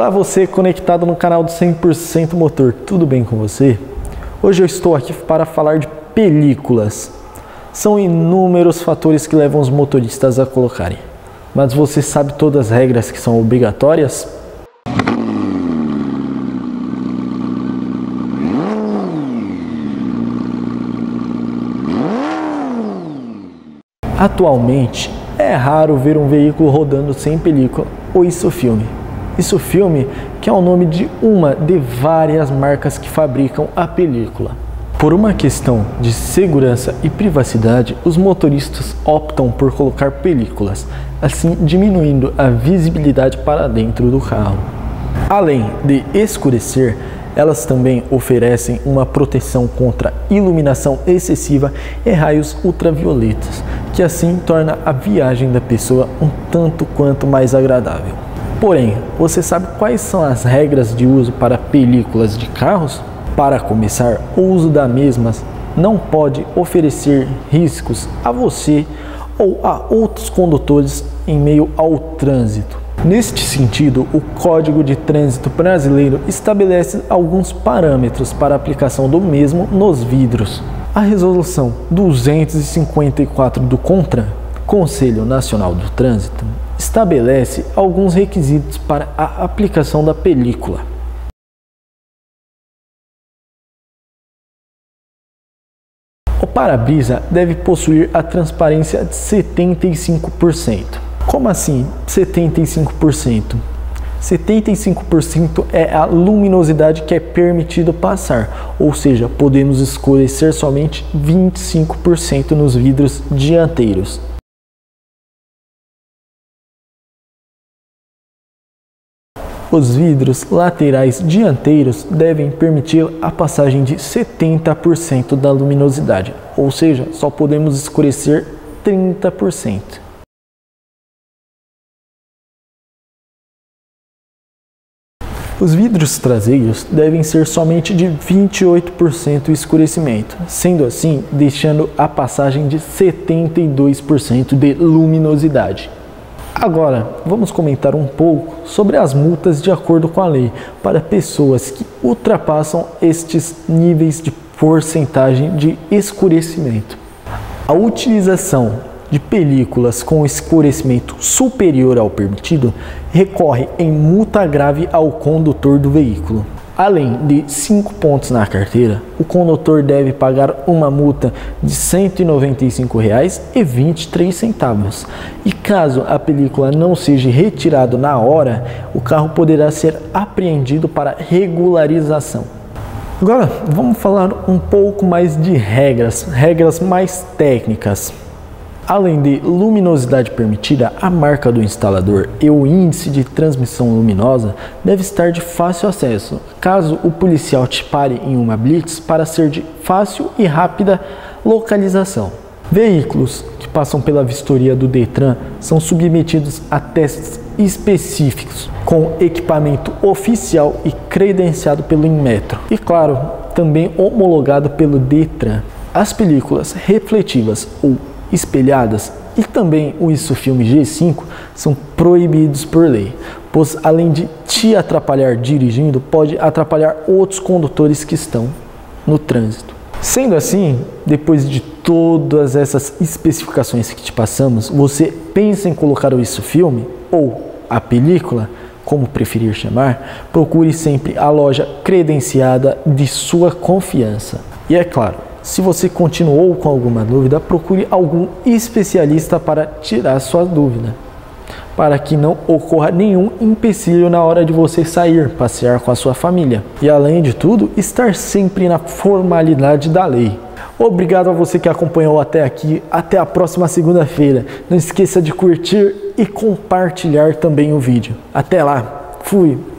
Olá você conectado no canal do 100% Motor, tudo bem com você? Hoje eu estou aqui para falar de películas. São inúmeros fatores que levam os motoristas a colocarem. Mas você sabe todas as regras que são obrigatórias? Atualmente é raro ver um veículo rodando sem película ou ISOFILME. ISOFILME que é o nome de uma de várias marcas que fabricam a película. Por uma questão de segurança e privacidade, os motoristas optam por colocar películas, assim diminuindo a visibilidade para dentro do carro. Além de escurecer, elas também oferecem uma proteção contra iluminação excessiva e raios ultravioletas, que assim torna a viagem da pessoa um tanto quanto mais agradável. Porém, você sabe quais são as regras de uso para películas de carros? Para começar, o uso das mesmas não pode oferecer riscos a você ou a outros condutores em meio ao trânsito. Neste sentido, o Código de Trânsito Brasileiro estabelece alguns parâmetros para a aplicação do mesmo nos vidros. A Resolução 254 do CONTRAN, Conselho Nacional do Trânsito, estabelece alguns requisitos para a aplicação da película. O para-brisa deve possuir a transparência de 75%. Como assim 75%? 75% é a luminosidade que é permitido passar, ou seja, podemos escurecer somente 25% nos vidros dianteiros. Os vidros laterais dianteiros devem permitir a passagem de 70% da luminosidade, ou seja, só podemos escurecer 30%. Os vidros traseiros devem ser somente de 28% escurecimento, sendo assim, deixando a passagem de 72% de luminosidade. Agora, vamos comentar um pouco sobre as multas de acordo com a lei para pessoas que ultrapassam estes níveis de porcentagem de escurecimento. A utilização de películas com escurecimento superior ao permitido recorre em multa grave ao condutor do veículo. Além de 5 pontos na carteira, o condutor deve pagar uma multa de R$ 195,23. E caso a película não seja retirada na hora, o carro poderá ser apreendido para regularização. Agora, vamos falar um pouco mais de regras mais técnicas. Além de luminosidade permitida, a marca do instalador e o índice de transmissão luminosa deve estar de fácil acesso, caso o policial te pare em uma blitz para ser de fácil e rápida localização. Veículos que passam pela vistoria do Detran são submetidos a testes específicos, com equipamento oficial e credenciado pelo Inmetro. E claro, também homologado pelo Detran. As películas refletivas ou espelhadas e também o ISOFILME G5 são proibidos por lei, pois além de te atrapalhar dirigindo, pode atrapalhar outros condutores que estão no trânsito. Sendo assim, depois de todas essas especificações que te passamos, você pensa em colocar o ISOFILME ou a película, como preferir chamar, procure sempre a loja credenciada de sua confiança. E é claro, se você continuou com alguma dúvida, procure algum especialista para tirar sua dúvida, para que não ocorra nenhum empecilho na hora de você sair, passear com a sua família. E além de tudo, estar sempre na formalidade da lei. Obrigado a você que acompanhou até aqui. Até a próxima segunda-feira. Não esqueça de curtir e compartilhar também o vídeo. Até lá. Fui.